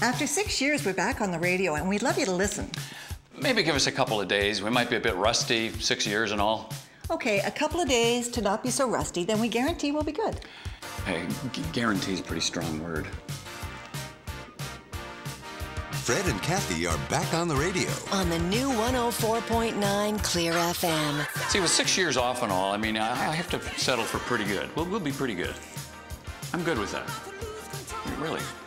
After 6 years, we're back on the radio, and we'd love you to listen. Maybe give us a couple of days. We might be a bit rusty, 6 years and all. Okay, a couple of days to not be so rusty, then we guarantee we'll be good. Hey, guarantee is a pretty strong word. Fred and Kathy are back on the radio. On the new 104.9 Clear FM. See, with 6 years off and all, I mean, I have to settle for pretty good. We'll be pretty good. I'm good with that. Really.